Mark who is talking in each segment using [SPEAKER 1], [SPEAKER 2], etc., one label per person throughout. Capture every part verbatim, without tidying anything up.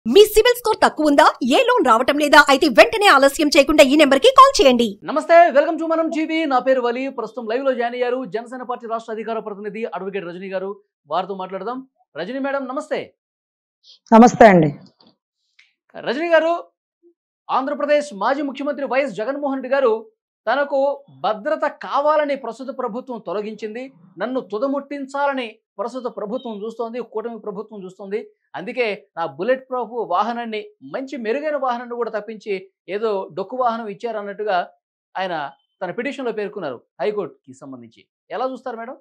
[SPEAKER 1] మీ CIBIL score తక్కువ ఉందా? ఏ loan రావటం లేదా? అయితే వెంటనే ఆలస్యం చేయకుండా ఈ నెంబర్ కి కాల్ చేయండి.
[SPEAKER 2] నమస్తే, వెల్కమ్ టు మనం టీవీ. నా పేరు వలి. ప్రస్తుతం లైవ్ లో జాయిన్ అయ్యారు జనసేన పార్టీ రాష్ట్ర అధికార ప్రతినిధి అడ్వకేట్ రజనీ గారు. వారితో మాట్లాడదాం. రజనీ మేడం నమస్తే.
[SPEAKER 3] నమస్తే అండి.
[SPEAKER 2] రజనీ గారు, ఆంధ్రప్రదేశ్ మాజీ ముఖ్యమంత్రి వైఎస్ జగన్మోహన్ రెడ్డి గారు తనకు భద్రత కావాలని ప్రస్తుత ప్రభుత్వం తొలగించింది, నన్ను తుదముట్టించాలని ప్రస్తుత ప్రభుత్వం చూస్తోంది, కూటమి ప్రభుత్వం చూస్తోంది. అందుకే నా బుల్లెట్ ప్రూఫ్ వాహనాన్ని, మంచి మెరుగైన వాహనాన్ని కూడా తప్పించి ఏదో డొక్కు వాహనం ఇచ్చారన్నట్టుగా ఆయన తన పిటిషన్లో పేర్కొన్నారు హైకోర్టుకి సంబంధించి. ఎలా చూస్తారు మేడం?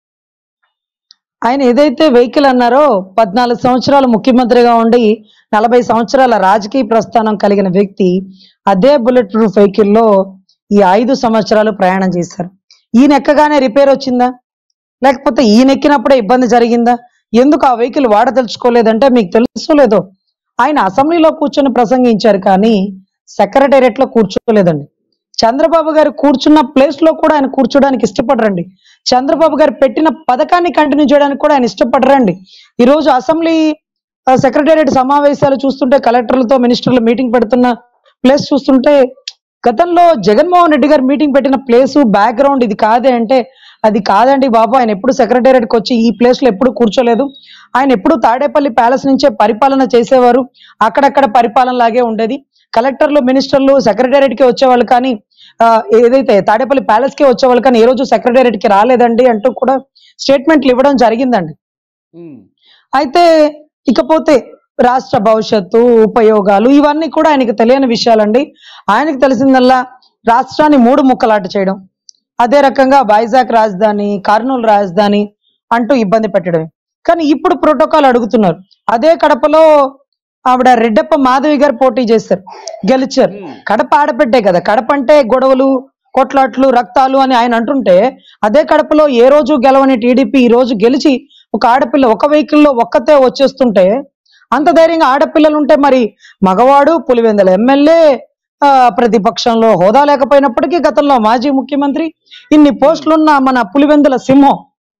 [SPEAKER 3] ఆయన ఏదైతే వెహికల్ అన్నారో, పద్నాలుగు సంవత్సరాలు ముఖ్యమంత్రిగా ఉండి నలభై సంవత్సరాల రాజకీయ ప్రస్థానం కలిగిన వ్యక్తి అదే బుల్లెట్ ప్రూఫ్ వెహికల్లో ఈ ఐదు సంవత్సరాలు ప్రయాణం చేశారు. ఈయన ఎక్కగానే రిపేర్ వచ్చిందా, లేకపోతే ఈయన ఎక్కినప్పుడే ఇబ్బంది జరిగిందా? ఎందుకు ఆ వెహికల్ వాడదలుచుకోలేదంటే మీకు తెలుసో లేదో, ఆయన అసెంబ్లీలో కూర్చొని ప్రసంగించారు కానీ సెక్రటేరియట్ లో కూర్చోలేదండి. చంద్రబాబు గారు కూర్చున్న ప్లేస్ లో కూడా ఆయన కూర్చోడానికి ఇష్టపడరండి. చంద్రబాబు గారు పెట్టిన పథకాన్ని కంటిన్యూ చేయడానికి కూడా ఆయన ఇష్టపడరండి. ఈరోజు అసెంబ్లీ సెక్రటేరియట్ సమావేశాలు చూస్తుంటే, కలెక్టర్లతో మినిస్టర్లు మీటింగ్ పెడుతున్న ప్లేస్ చూస్తుంటే, గతంలో జగన్మోహన్ రెడ్డి గారు మీటింగ్ పెట్టిన ప్లేసు బ్యాక్గ్రౌండ్ ఇది కాదే అంటే, అది కాదండి బాబు, ఆయన ఎప్పుడు సెక్రటేరియట్కి వచ్చి ఈ ప్లేస్ లో ఎప్పుడు కూర్చోలేదు. ఆయన ఎప్పుడు తాడేపల్లి ప్యాలెస్ నుంచే పరిపాలన చేసేవారు, అక్కడక్కడ పరిపాలన లాగే ఉండేది. కలెక్టర్లు మినిస్టర్లు సెక్రటేరియట్కి వచ్చేవాళ్ళు కానీ ఏదైతే తాడేపల్లి ప్యాలెస్ కే వచ్చేవాళ్ళు కానీ ఏ రోజు సెక్రటేరియట్ కి రాలేదండి అంటూ కూడా స్టేట్మెంట్లు ఇవ్వడం జరిగిందండి. అయితే ఇకపోతే రాష్ట్ర భవిష్యత్తు, ఉపయోగాలు ఇవన్నీ కూడా ఆయనకు తెలియని విషయాలండి. ఆయనకు తెలిసిందల్లా రాష్ట్రాన్ని మూడు ముక్కలాట చేయడం, అదే రకంగా వైజాగ్ రాజధాని, కర్నూలు రాజధాని అంటూ ఇబ్బంది పెట్టడమే. కానీ ఇప్పుడు ప్రోటోకాల్ అడుగుతున్నారు. అదే కడపలో ఆవిడ రెడ్డప్ప మాధవి గారు పోటీ చేశారు, గెలిచారు. కడప ఆడపెట్టే కదా, కడప అంటే గొడవలు, కొట్లాట్లు, రక్తాలు అని ఆయన అంటుంటే, అదే కడపలో ఏ రోజు గెలవని టీడీపీ ఈ రోజు గెలిచి ఒక ఆడపిల్ల ఒక వెహికల్లో ఒక్కతే వచ్చేస్తుంటే, అంత ధైర్యంగా ఆడపిల్లలు ఉంటే మరి మగవాడు పులివెందుల ఎమ్మెల్యే, ప్రతిపక్షంలో హోదా లేకపోయినప్పటికీ గతంలో మాజీ ముఖ్యమంత్రి, ఇన్ని పోస్టులున్న మన పులివెందుల సింహం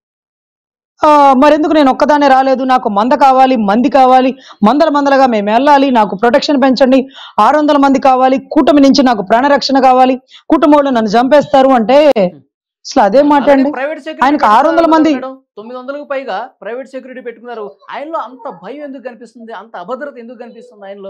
[SPEAKER 3] మరెందుకు నేను ఒక్కదానే రాలేదు, నాకు మంద కావాలి, మంది కావాలి, మందల మందలుగా మేము వెళ్ళాలి, నాకు ప్రొటెక్షన్ పెంచండి, ఆరు వందల మంది కావాలి, కూటమి నుంచి నాకు ప్రాణరక్షణ కావాలి, కుటుంబంలో నన్ను చంపేస్తారు అంటే అసలు అదే మాట అండి. ఆయనకు ఆరు వందల మంది
[SPEAKER 2] తొమ్మిది వందలకు పైగా ప్రైవేట్ సెక్యూరిటీ పెట్టుకున్నారు. ఆయనలో అంత భయం ఎందుకు కనిపిస్తుంది, అంత అభద్రత ఎందుకు కనిపిస్తుంది ఆయనలో?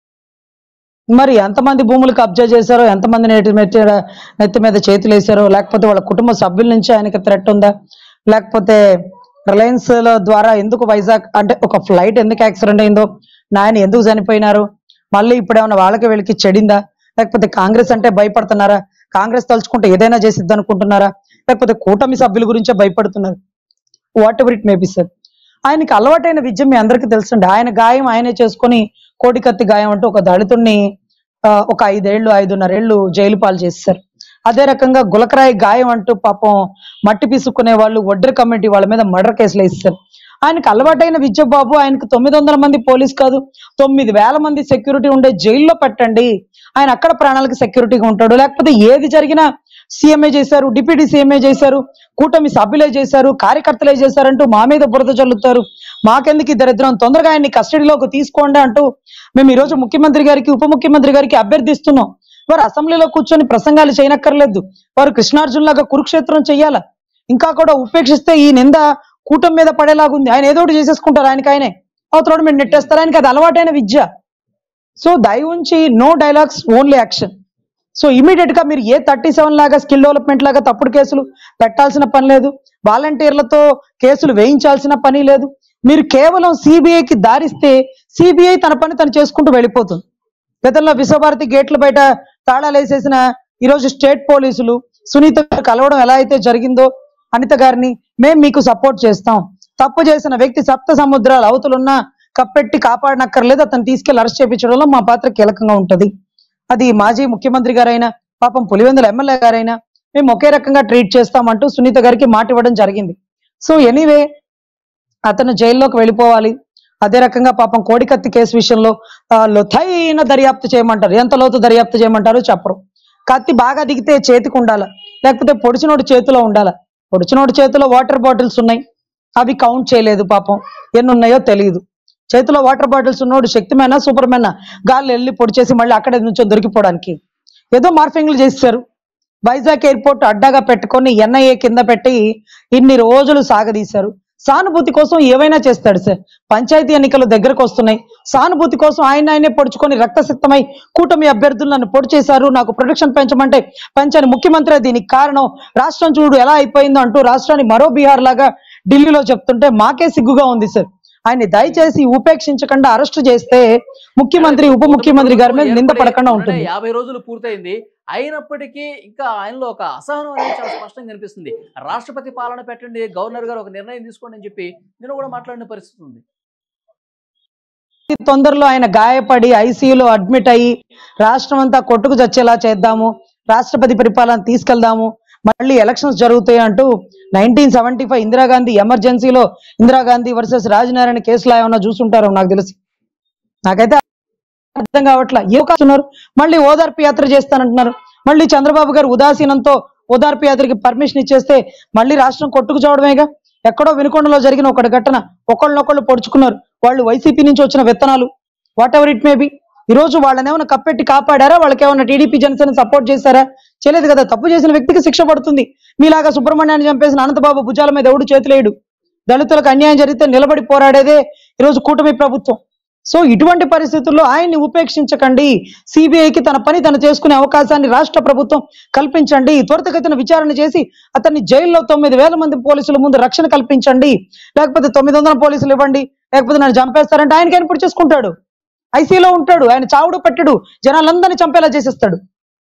[SPEAKER 3] మరి ఎంతమంది భూములు కబ్జా చేశారో, ఎంతమంది నెత్తి మీద నెత్తి మీద చేతులు వేసారో, లేకపోతే వాళ్ళ కుటుంబ సభ్యుల నుంచి ఆయనకి థ్రెట్ ఉందా, లేకపోతే రిలయన్స్ లో ద్వారా ఎందుకు వైజాగ్ అంటే ఒక ఫ్లైట్ ఎందుకు యాక్సిడెంట్ అయిందో, నాయన ఎందుకు చనిపోయినారు, మళ్ళీ ఇప్పుడు ఏమైనా వాళ్ళకి వీళ్ళకి చెడిందా, లేకపోతే కాంగ్రెస్ అంటే భయపడుతున్నారా, కాంగ్రెస్ తలుచుకుంటే ఏదైనా చేసిద్ది అనుకుంటున్నారా, లేకపోతే కూటమి సభ్యుల గురించే భయపడుతున్నారు, whatever it may be sir. ఆయనకి అలవాటైన విద్య మీ అందరికీ తెలుసండి. ఆయన గాయం ఆయనే చేసుకుని కోడికత్తి గాయం అంటూ ఒక దళితుడిని ఒక ఐదేళ్లు ఐదున్నరేళ్లు జైలు పాలు చేశారు. అదే రకంగా గులకరాయి గాయం అంటూ పాపం మట్టి పీసుకునే వాళ్ళు వడ్డర్ కమిటీ వాళ్ళ మీద మర్డర్ కేసులు వేస్తారు. ఆయనకు అలవాటైన విద్య బాబు. ఆయనకు తొమ్మిది వందల మంది పోలీస్ కాదు, తొమ్మిది వేల మంది సెక్యూరిటీ ఉండే జైల్లో పెట్టండి, ఆయన అక్కడ ప్రాణాలకు సెక్యూరిటీగా ఉంటాడు. లేకపోతే ఏది జరిగినా సీఎంఏ చేశారు, డిప్యూటీ సీఎంఏ చేశారు, కూటమి సభ్యులే చేశారు, కార్యకర్తలే చేశారంటూ మా మీద బురద చల్లుతారు, మాకెందుకు ఈ దరిద్రం, తొందరగా ఆయన్ని కస్టడీలోకి తీసుకోండి అంటూ మేము ఈరోజు ముఖ్యమంత్రి గారికి, ఉప ముఖ్యమంత్రి గారికి అభ్యర్థిస్తున్నాం. వారు అసెంబ్లీలో కూర్చొని ప్రసంగాలు చేయనక్కర్లేదు, వారు కృష్ణార్జున్ కురుక్షేత్రం చెయ్యాల. ఇంకా కూడా ఉపేక్షిస్తే ఈ నింద కూటమి మీద పడేలాగుంది. ఆయన ఏదో ఒకటి చేసేసుకుంటారు, ఆయనకి ఆయనే అవతల మీరు నెట్టేస్తారు. ఆయనకి అది అలవాటైన విద్య. సో దయ ఉంచి no dialogues, only action. So immediate గా మీరు ఏ థర్టీ సెవెన్ లాగా స్కిల్ డెవలప్మెంట్ లాగా తప్పుడు కేసులు పెట్టాల్సిన పని లేదు, వాలంటీర్లతో కేసులు వేయించాల్సిన పని లేదు. మీరు కేవలం సిబిఐకి దారిస్తే సిబిఐ తన పని తను చేసుకుంటూ వెళ్ళిపోతుంది. గతంలో విశ్వభారతి గేట్ల బయట తాళాలు వేసేసిన ఈరోజు స్టేట్ పోలీసులు సునీత కలవడం ఎలా అయితే జరిగిందో, అనిత గారిని మేము మీకు సపోర్ట్ చేస్తాం, తప్పు చేసిన వ్యక్తి సప్త సముద్రాల అవతలున్నా కప్పెట్టి కాపాడనక్కర్లేదు, అతను తీసుకెళ్లి అరెస్ట్ చేయించడంలో మా పాత్ర కీలకంగా ఉంటది. అది మాజీ ముఖ్యమంత్రి గారైనా పాపం పులివెందుల ఎమ్మెల్యే గారైనా మేము ఒకే రకంగా ట్రీట్ చేస్తామంటూ సునీత గారికి మాట ఇవ్వడం జరిగింది. సో ఎనీవే అతను జైల్లోకి వెళ్ళిపోవాలి. అదే రకంగా పాపం కోడికత్తి కేసు విషయంలో లోతైన దర్యాప్తు చేయమంటారు, ఎంత లోతు దర్యాప్తు చేయమంటారో చెప్పరు. కత్తి బాగా దిగితే చేతికి ఉండాల, లేకపోతే పొడిచినోటి చేతిలో ఉండాల. పొడిచినోటి చేతిలో వాటర్ బాటిల్స్ ఉన్నాయి, అవి కౌంట్ చేయలేదు పాపం, ఎన్ని ఉన్నాయో తెలియదు. చేతిలో వాటర్ బాటిల్స్ ఉన్నోడు శక్తిమేనా సూపర్ మేనా గాల్లో వెళ్ళి పొడి చేసి మళ్ళీ అక్కడే నుంచో దొరికిపోవడానికి? ఏదో మార్ఫింగ్లు చేస్తారు. వైజాగ్ ఎయిర్పోర్ట్ అడ్డాగా పెట్టుకొని ఎన్ఐఏ కింద పెట్టి ఇన్ని రోజులు సాగదీశారు. సానుభూతి కోసం ఏవైనా చేస్తాడు సార్. పంచాయతీ ఎన్నికలు దగ్గరకు వస్తున్నాయి. సానుభూతి కోసం ఆయన ఆయనే పొడుచుకొని రక్తసిక్తమై కూటమి అభ్యర్థులు నన్ను పొడి చేశారు, నాకు ప్రొటెక్షన్ పెంచమంటే పెంచని ముఖ్యమంత్రి దీనికి కారణం, రాష్ట్రం చూడు ఎలా అయిపోయిందో అంటూ రాష్ట్రాన్ని మరో బీహార్ లాగా ఢిల్లీలో చెప్తుంటే మాకే సిగ్గుగా ఉంది సార్. ఆయన్ని దయచేసి ఉపేక్షించకుండా అరెస్టు చేస్తే ముఖ్యమంత్రి ఉప ముఖ్యమంత్రి గారి మీద నింద పడకుండా ఉంటుంది.
[SPEAKER 2] యాభై రోజులు పూర్తయింది, అయినప్పటికీ ఇంకా ఆయనలో ఒక అసహనం అనేది చాలా స్పష్టంగా కనిపిస్తుంది. రాష్ట్రపతి పాలన పెట్టండి, గవర్నర్ గారు ఒక నిర్ణయం తీసుకోండి అని చెప్పి నేను కూడా మాట్లాడిన పరిస్థితి ఉంది.
[SPEAKER 3] తొందరలో ఆయన గాయపడి ఐసీయూలో అడ్మిట్ అయ్యి రాష్ట్రం అంతా కొట్టుకు చచ్చేలా చేద్దాము, రాష్ట్రపతి పరిపాలన తీసుకెళ్దాము, మళ్ళీ ఎలక్షన్స్ జరుగుతాయి అంటూ నైన్టీన్ సెవెంటీ ఫైవ్ ఇందిరాగాంధీ ఎమర్జెన్సీలో ఇందిరాగాంధీ వర్సెస్ రాజనారాయణ కేసులో ఏమన్నా చూసుంటారో నాకు తెలిసి. నాకైతే అర్థం కావట్లా. ఏ కాస్తున్నారు, మళ్ళీ ఓదార్పు యాత్ర చేస్తానంటున్నారు. మళ్ళీ చంద్రబాబు గారు ఉదాసీనంతో ఓదార్పు యాత్రకి పర్మిషన్ ఇచ్చేస్తే మళ్ళీ రాష్ట్రం కొట్టుకు చూడమేగా. ఎక్కడో వినుకొండలో జరిగిన ఒకటి ఘటన, ఒకళ్ళనొకళ్ళు పొడుచుకున్నారు. వాళ్ళు వైసీపీ నుంచి వచ్చిన విత్తనాలు, whatever it may be. ఈ రోజు వాళ్ళని ఏమైనా కప్పెట్టి కాపాడారా? వాళ్ళకి ఏమైనా టీడీపీ జనసేన సపోర్ట్ చేశారా? చేయలేదు కదా. తప్పు చేసిన వ్యక్తికి శిక్ష పడుతుంది. మీలాగా సుబ్రహ్మణ్యాన్ని చంపేసిన అనంతబాబు భుజాల మీద ఎవడు చేతులేడు. దళితులకు అన్యాయం జరిగితే నిలబడి పోరాడేదే ఈరోజు కూటమి ప్రభుత్వం. సో ఇటువంటి పరిస్థితుల్లో ఆయన్ని ఉపేక్షించకండి. సిబిఐకి తన పని తను చేసుకునే అవకాశాన్ని రాష్ట్ర ప్రభుత్వం కల్పించండి. త్వరితగతిన విచారణ చేసి అతన్ని జైల్లో తొమ్మిది వేల మంది పోలీసుల ముందు రక్షణ కల్పించండి. లేకపోతే తొమ్మిది వందల పోలీసులు ఇవ్వండి, లేకపోతే నన్ను చంపేస్తారంటే ఆయనకైనా పొడి చేసుకుంటాడు. ఐసీలో ఉంటాడు, ఆయన చావుడు పెట్టడు, జనాలందరినీ చంపేలా చేసేస్తాడు.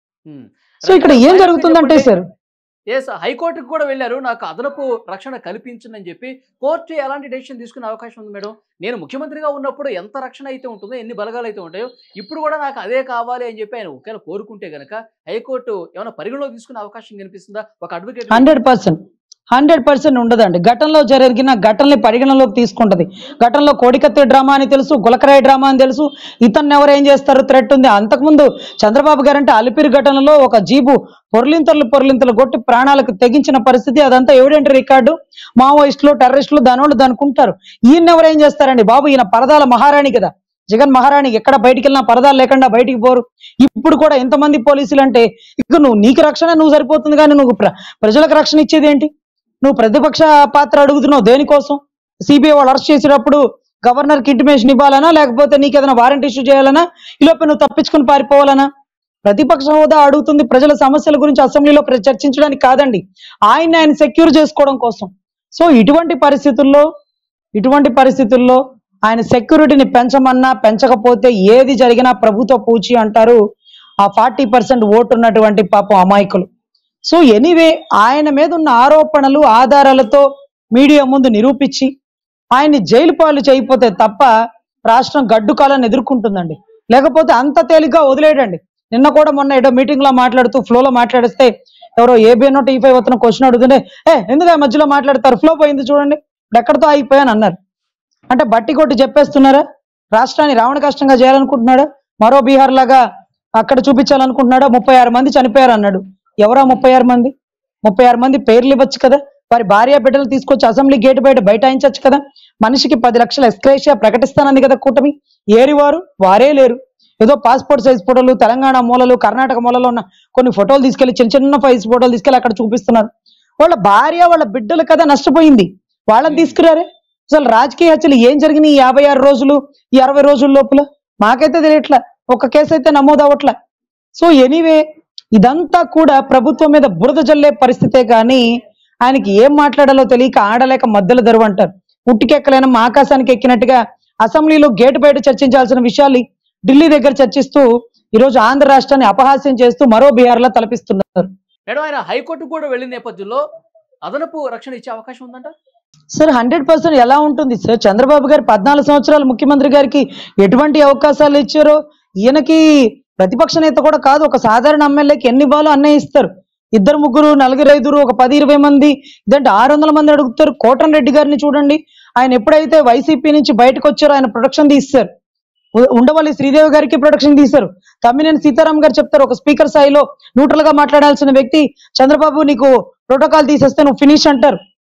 [SPEAKER 3] సో ఇక్కడ ఏం జరుగుతుందంటే సార్,
[SPEAKER 2] ఎస్ హైకోర్టుకు కూడా వెళ్ళారు, నాకు అదనపు రక్షణ కల్పించండి అని చెప్పి. కోర్టు ఎలాంటి డెసిషన్ తీసుకునే అవకాశం ఉంది మేడం? నేను ముఖ్యమంత్రిగా ఉన్నప్పుడు ఎంత రక్షణ అయితే ఉంటుందో, ఎన్ని బలగాలు అయితే ఉంటాయో, ఇప్పుడు కూడా నాకు అదే కావాలి అని చెప్పి ఆయన ఒకవేళ కోరుకుంటే గనక హైకోర్టు ఏమైనా పరిగణలో తీసుకునే అవకాశం కనిపిస్తుందా? ఒక advocate
[SPEAKER 3] hundred percent hundred percent ఉండదండి. గతంలో జరిగిన ఘటనని పరిగణలోకి తీసుకుంటది. గతంలో కోడికత్తి డ్రామా అని తెలుసు, గులకరాయి డ్రామా అని తెలుసు, ఇతన్ని ఎవరు ఏం చేస్తారు థ్రెట్ ఉంది. అంతకుముందు చంద్రబాబు గారు అంటే అలిపిరి ఘటనలో ఒక జీబు పొర్లింతలు పొర్లింతలు కొట్టి ప్రాణాలకు తెగించిన పరిస్థితి, అదంతా ఎవిడెంట్ రికార్డు. మావోయిస్టులు టెర్రరిస్టులు దానివాళ్ళు దానుకుంటారు. ఈయన ఎవరు ఏం చేస్తారండి బాబు? ఈయన పరదాల మహారాణి కదా, జగన్ మహారాణి. ఎక్కడ బయటికి వెళ్ళినా పరదాలు లేకుండా బయటికి పోరు. ఇప్పుడు కూడా ఎంతమంది పోలీసులు అంటే ఇక నువ్వు నీకు రక్షణ నువ్వు సరిపోతుంది, కానీ నువ్వు ప్రజలకు రక్షణ ఇచ్చేది ఏంటి? నువ్వు ప్రతిపక్ష పాత్ర అడుగుతున్నావు దేనికోసం? సిబిఐ వాళ్ళు అరెస్ట్ చేసేటప్పుడు గవర్నర్ కి ఇంటిమేషన్ ఇవ్వాలనా, లేకపోతే నీకు ఏదైనా వారెంట్ ఇష్యూ చేయాలనా, ఈలోపు నువ్వు తప్పించుకుని పారిపోవాలనా? ప్రతిపక్ష హోదా అడుగుతుంది ప్రజల సమస్యల గురించి అసెంబ్లీలో చర్చించడానికి కాదండి, ఆయన ఆయన సెక్యూర్ చేసుకోవడం కోసం. సో ఇటువంటి పరిస్థితుల్లో ఇటువంటి పరిస్థితుల్లో ఆయన సెక్యూరిటీని పెంచమన్నా పెంచకపోతే ఏది జరిగినా ప్రభుత్వ పూచి అంటారు ఆ ఫార్టీ పర్సెంట్ ఓటు ఉన్నటువంటి పాపం అమాయకులు. సో ఎనీవే ఆయన మీద ఉన్న ఆరోపణలు ఆధారాలతో మీడియా ముందు నిరూపించి ఆయన్ని జైలు పాలు చేయకపోతే తప్ప రాష్ట్రం గడ్డు కాలాన్ని ఎదుర్కొంటుందండి. లేకపోతే అంత తేలిగ్గా వదిలేయడండి. నిన్న కూడా మొన్న ఏదో మీటింగ్ లో మాట్లాడుతూ ఫ్లోలో మాట్లాడిస్తే ఎవరో ఏబిఎన్ టీ ఫైవ్ వస్తున్న క్వశ్చన్ అడుగుతుంటే ఏ ఎందుకు మధ్యలో మాట్లాడతారు, ఫ్లో పోయింది చూడండి, ఇప్పుడు ఎక్కడితో ఆగిపోయాను అన్నారు. అంటే బట్టి కొట్టి చెప్పేస్తున్నారా? రాష్ట్రాన్ని రావణ కష్టంగా చేయాలనుకుంటున్నాడా? మరో బీహార్ లాగా అక్కడ చూపించాలనుకుంటున్నాడా? ముప్పై ఆరు మంది చనిపోయారు అన్నాడు. ఎవరా ముప్పై ఆరు మంది? ముప్పై ఆరు మంది పేర్లు ఇవ్వచ్చు కదా, వారి భార్య బిడ్డలు తీసుకొచ్చి అసెంబ్లీ గేట్ బయట బైఠాయించవచ్చు కదా. మనిషికి పది లక్షల ఎక్స్గ్రేషియా ప్రకటిస్తానంది కదా కూటమి. ఏరివారు వారే లేరు. ఏదో పాస్పోర్ట్ సైజ్ ఫోటోలు, తెలంగాణ మూలలు కర్ణాటక మూలలో ఉన్న కొన్ని ఫోటోలు తీసుకెళ్లి చిన్న చిన్న సైజ్ ఫోటోలు తీసుకెళ్లి అక్కడ చూపిస్తున్నారు. వాళ్ళ భార్య వాళ్ళ బిడ్డలు కదా నష్టపోయింది, వాళ్ళని తీసుకురారే. అసలు రాజకీయ హత్యలు ఏం జరిగినాయి ఈ యాభై ఆరు రోజులు ఈ అరవై రోజుల లోపల? మాకైతే తెలియట్లా, ఒక కేసు అయితే నమోదు అవ్వట్లా. సో ఎనీవే ఇదంతా కూడా ప్రభుత్వం మీద బురద జల్లే పరిస్థితే కానీ ఆయనకి ఏం మాట్లాడాలో తెలియక ఆడలేక మధ్యలో దరువు అంటారు. పుట్టికెక్కలైన మా ఆకాశానికి ఎక్కినట్టుగా అసెంబ్లీలో గేటు బయట చర్చించాల్సిన విషయాలు ఢిల్లీ దగ్గర చర్చిస్తూ ఈరోజు ఆంధ్ర రాష్ట్రాన్ని అపహాస్యం చేస్తూ మరో బీహార్ లో తలపిస్తున్నారు.
[SPEAKER 2] మేడం ఆయన హైకోర్టు కూడా వెళ్ళిన నేపథ్యంలో అదనపు రక్షణ ఇచ్చే అవకాశం ఉందంట
[SPEAKER 3] సార్? హండ్రెడ్ పర్సెంట్ ఎలా ఉంటుంది సార్? చంద్రబాబు గారు పద్నాలుగు సంవత్సరాలు ముఖ్యమంత్రి గారికి ఎటువంటి అవకాశాలు ఇచ్చారో, ఈయనకి ప్రతిపక్ష నేత కూడా కాదు, ఒక సాధారణ ఎమ్మెల్యేకి ఎన్ని ఇవ్వాలో అన్నే ఇస్తారు. ఇద్దరు ముగ్గురు నలుగురు ఐదుగురు ఒక పది ఇరవై మంది ఇదంటే ఆరు వందల మంది అడుగుతారు. కోటన్ రెడ్డి గారిని చూడండి, ఆయన ఎప్పుడైతే వైసీపీ నుంచి బయటకు వచ్చారో ఆయన ప్రొటెక్షన్ తీస్తారు. ఉండవల్లి శ్రీదేవి గారికి ప్రొటెక్షన్ తీశారు. తమ్మినేని సీతారాం గారు చెప్తారు ఒక స్పీకర్ స్థాయిలో న్యూట్రల్ గా మాట్లాడాల్సిన వ్యక్తి చంద్రబాబు నీకు ప్రోటోకాల్ తీసేస్తే నువ్వు ఫినిష్ అంటారు.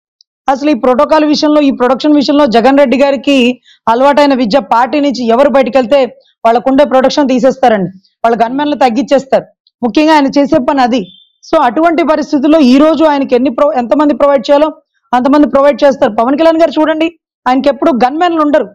[SPEAKER 3] అసలు ఈ ప్రోటోకాల్ విషయంలో, ఈ ప్రొడక్షన్ విషయంలో జగన్ రెడ్డి గారికి అలవాటైన విద్య, పార్టీ నుంచి ఎవరు బయటకు వెళ్తే వాళ్ళకుండే ప్రొడక్షన్ తీసేస్తారండి, వాళ్ళ గన్మెన్లు తగ్గించేస్తారు. ముఖ్యంగా ఆయన చేసే పని అది. సో అటువంటి పరిస్థితుల్లో ఈ రోజు ఆయనకి ఎన్ని ప్రొ ఎంతమంది ప్రొవైడ్ చేయాలో అంతమంది ప్రొవైడ్ చేస్తారు. పవన్ కళ్యాణ్ గారు చూడండి, ఆయనకి ఎప్పుడు గన్మెన్లు ఉండరు,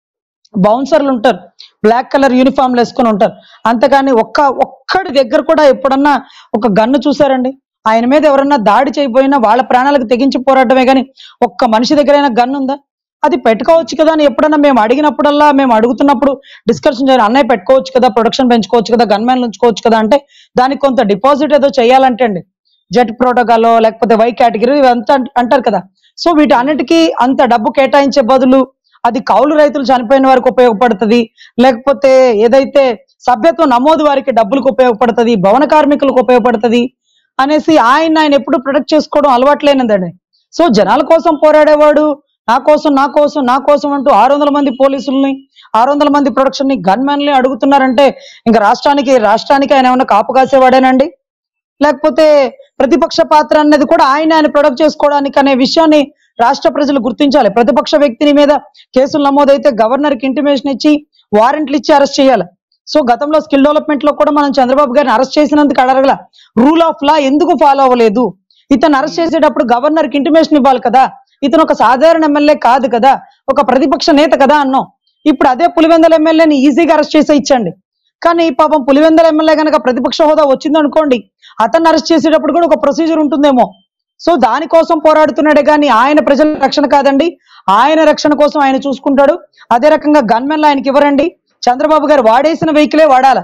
[SPEAKER 3] బౌన్సర్లు ఉంటారు, బ్లాక్ కలర్ యూనిఫామ్లు వేసుకొని ఉంటారు. అంతగాని ఒక్క ఒక్కడి దగ్గర కూడా ఎప్పుడన్నా ఒక గన్ను చూసారండి? ఆయన మీద ఎవరన్నా దాడి చేయబోయినా వాళ్ళ ప్రాణాలకు తెగించి పోరాటమే కానీ ఒక్క మనిషి దగ్గరైనా గన్ ఉందా? అది పెట్టుకోవచ్చు కదా అని ఎప్పుడన్నా మేము అడిగినప్పుడల్లా, మేము అడుగుతున్నప్పుడు డిస్కషన్ చేయాలి, అన్నయ్య పెట్టుకోవచ్చు కదా, ప్రొడక్షన్ పెంచుకోవచ్చు కదా, గన్ మ్యాన్లు ఉంచుకోవచ్చు కదా అంటే దానికి కొంత డిపాజిట్ ఏదో చేయాలంటే అండి, జెట్ ప్రోటోకాల్ లేకపోతే వై కేటగిరీ ఇవంతా అంటారు కదా. సో వీటి అన్నిటికీ అంత డబ్బు కేటాయించే బదులు అది కౌలు రైతులు చనిపోయిన వారికి ఉపయోగపడుతుంది, లేకపోతే ఏదైతే సభ్యత్వ నమోదు వారికి డబ్బులకు ఉపయోగపడుతుంది, భవన కార్మికులకు ఉపయోగపడుతుంది అనేసి ఆయన ఆయన ఎప్పుడు ప్రొటెక్ట్ చేసుకోవడం అలవాట్లేనిదండి. సో జనాల కోసం పోరాడేవాడు నా కోసం నా కోసం నా కోసం అంటూ ఆరు వందల మంది పోలీసుల్ని, ఆరు వందల మంది ప్రొడక్షన్ ని, గన్ మ్యాన్లు అడుగుతున్నారంటే ఇంకా రాష్ట్రానికి రాష్ట్రానికి ఆయన ఏమన్నా కాపు కాసేవాడేనండి? లేకపోతే ప్రతిపక్ష పాత్ర అనేది కూడా ఆయన ఆయన ప్రొడక్ట్ చేసుకోవడానికి అనే విషయాన్ని రాష్ట్ర ప్రజలు గుర్తించాలి. ప్రతిపక్ష వ్యక్తిని మీద కేసులు నమోదైతే గవర్నర్ కి ఇంటిమేషన్ ఇచ్చి వారెంట్లు ఇచ్చి అరెస్ట్ చేయాలి. సో గతంలో స్కిల్ డెవలప్మెంట్ లో కూడా మనం చంద్రబాబు గారిని అరెస్ట్ చేసినందుకు అడగల, రూల్ ఆఫ్ లా ఎందుకు ఫాలో అవ్వలేదు? ఇతను అరెస్ట్ చేసేటప్పుడు గవర్నర్ కి ఇంటిమేషన్ ఇవ్వాలి కదా, ఇతను ఒక సాధారణ ఎమ్మెల్యే కాదు కదా, ఒక ప్రతిపక్ష నేత కదా అన్నాం. ఇప్పుడు అదే పులివెందల ఎమ్మెల్యేని ఈజీగా అరెస్ట్ చేసే ఇచ్చండి. కానీ పాపం పులివెందల ఎమ్మెల్యే కనుక ప్రతిపక్ష హోదా వచ్చిందనుకోండి, అతన్ని అరెస్ట్ చేసేటప్పుడు కూడా ఒక ప్రొసీజర్ ఉంటుందేమో. సో దానికోసం పోరాడుతున్నాడే కానీ ఆయన ప్రజల రక్షణ కాదండి, ఆయన రక్షణ కోసం ఆయన చూసుకుంటాడు. అదే రకంగా గన్మెన్లు ఆయనకి ఇవ్వరండి, చంద్రబాబు గారు వాడేసిన వెహికలే వాడాల,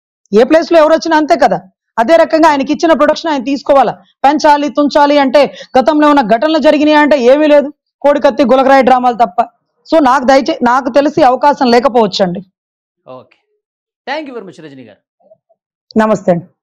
[SPEAKER 3] ఏ ప్లేస్ లో ఎవరు వచ్చినా అంతే కదా. అదే రకంగా ఆయనకి ఇచ్చిన ప్రొడక్షన్ ఆయన తీసుకోవాలా, పెంచాలి తుంచాలి అంటే గతంలో ఉన్న ఘటనలు జరిగినాయి అంటే ఏమీ లేదు, కోడికత్తి గులకరాయి డ్రామాలు తప్ప. సో నాకు దయచే నాకు తెలిసి అవకాశం లేకపోవచ్చండి.
[SPEAKER 2] Okay, thank you very much Rajani గారు.
[SPEAKER 3] నమస్తే అండి.